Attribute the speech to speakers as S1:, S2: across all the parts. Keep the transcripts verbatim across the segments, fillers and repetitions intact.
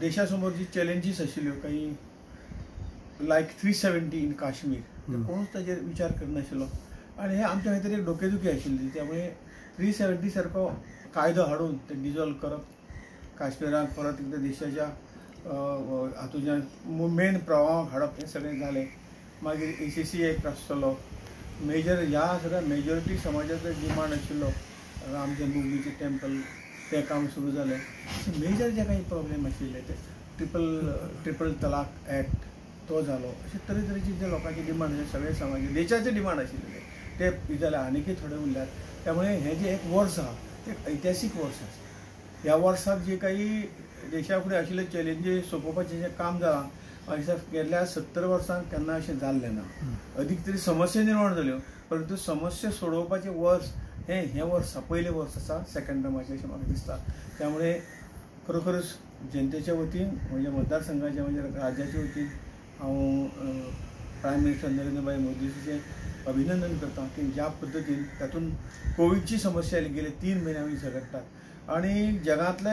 S1: देशासमोर जी चॅलेंजीस आशिल्ल्यो काही like three seventy in Kashmir कोणूच ताजेर विचार करनाशिल्लो आनी हे आमच्या खातीर एक डोकेदुखी आशिल्ली. त्यामुळे थ्री सेव्हन्टी सारको कायदो हाडून ते डिजॉल्व करप, काश्मीराक परत एकदा देशाच्या हातूंतल्यान मेन प्रवाहाक हाडप, हें सगळें जालें. मागीर ए सी सी एक्ट आसतलो, मेजर ह्या सगळ्या मेजॉरिटी समाजाचो डिमांड आशिल्लो राम जन्मभूमीचें टेम्पल, तें काम सुरू जालें. मेजर जे काही प्रॉब्लेम आशिल्ले ते ट्रिपल ट्रिपल तलाक एक्ट तो जालो. अशे तरेतरेचे जे लोकांचे डिमांड आशिल्ले, सगळे समाज देशाचे डिमांड आशिल्ले ते जाले, आनीकय थोडे उरल्यात. त्यामुळे हे जे एक वर्स आहा ते ऐतिहासीक वर्स आसा. ह्या वर्साक जे काही देशा फुडें आशिल्ले चॅलेंजीस सोंपोवपाचें जें काम जालां, म्हाका दिसता गेल्या सत्तर वर्सांक केन्ना अशें जाल्लें ना. अदीक तरी समस्या निर्माण जाल्यो, परंतु समस्या सोडोवपाचें वर्स हें हें वर्स पयलें वर्स आसा सेकंड टर्माचें अशें म्हाका दिसता. त्यामुळे खरोखरच जनतेच्या वतीन, म्हज्या मतदारसंघाच्या म्हणजे राज्याच्या वतीन हांव प्रायम मिनिस्टर नरेंद्र भाई मोदीचें अभिनंदन करता की ज्या पद्दतीन तातूंत कोविडची समस्या गेले तीन म्हयने आमी झगडटात आनी जगांतले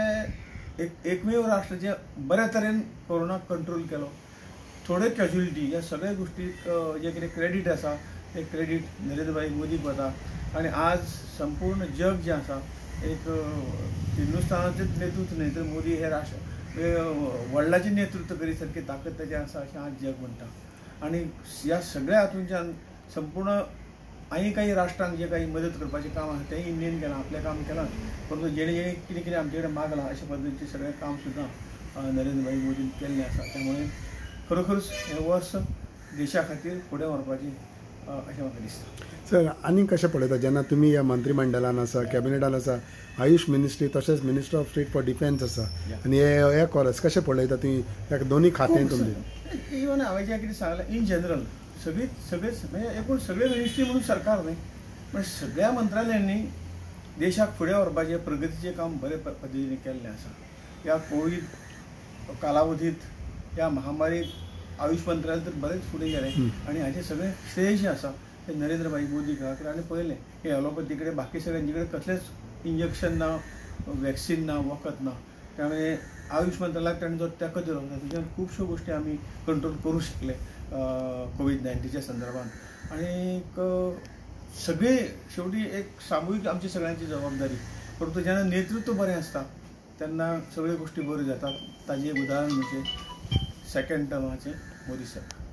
S1: एक एकमेव राष्ट्र जे बऱ्या तरेन कोरोना कंट्रोल केलो. थोडे कॅज्युलिटी ह्या सगळ्या गोष्टीक जे कितें क्रेडीट आसा ते क्रेडीट नरेंद्र भाई मोदीक वता. आनी आज संपूर्ण जग जें आसा एक हिंदुस्थानाचें नेतृत्व न्हय तर मोदी हे राष्ट्र वर्ल्डाचें नेतृत्व करी सारकी ताकद ताचें आसा अशें आज जग म्हणटा. आनी ह्या सगळ्या हातूंतल्यान संपूर्ण आनी काही राष्ट्रांक जे काही मदत करपाचें काम आसा तें इंडियेन केलां, आपलें काम केलां. परंतु जेणे जेणे कितें कितें आमचे कडेन मागलां अशे पद्दतीचें सगळें काम सुद्दां नरेंद्र भाई मोदीन केल्लें आसा. त्यामुळे खरोखरच हें वर्स देशा खातीर फुडें व्हरपाचें अशें म्हाका दिसता.
S2: सर, आनी कशें पळयता जेन्ना तुमी ह्या मंत्रिमंडळान आसा, कॅबिनेटान आसा, आयुष मिनिस्ट्री तशेंच minister of state for defence आसा आनी हे हे कॉलेज कशें पळयता तुमी ह्या दोनी खात्यांत तुमचे?
S1: इवन हांवें जें कितें सांगलें इन जनरल सगळीं सगळेच म्हणजे एकूण सगळे मिनिस्ट्री म्हणून सरकार न्हय पण सगळ्या मंत्रालयांनी देशाक फुडें व्हरपाचें प्रगतीचें काम बरे पद्दतीन केल्लें आसा. ह्या कोवीड कालावधींत ह्या महामारीक आयुष मंत्रालय तर बरेंच फुडें गेलें आनी हाचें सगळें श्रेय जें आसा ते नरेंद्र भाई मोदी खातीर. आनी पळयलें की ॲलोपॅथी कडेन बाकी सगळ्यांचे कडेन कसलेंच इंजेक्शन ना, वॅक्सीन ना, वखद ना. त्यामुळे आयुष मंत्रालयाक ताणें जो तेंको दिलो तातूंतल्यान खुबश्यो गोश्टी आमी कंट्रोल करूंक शकले कोवीड नायन्टीनच्या संदर्भान. आनीक सगळे शेवटी एक सामुहीक आमची सगळ्यांची जबाबदारी. परंतु जेन्ना नेतृत्व बरें आसता तेन्ना सगळ्यो गोश्टी बऱ्यो जातात. ताजें एक उदाहरण म्हणजे सेकंड टर्माचें मोदी सरकार.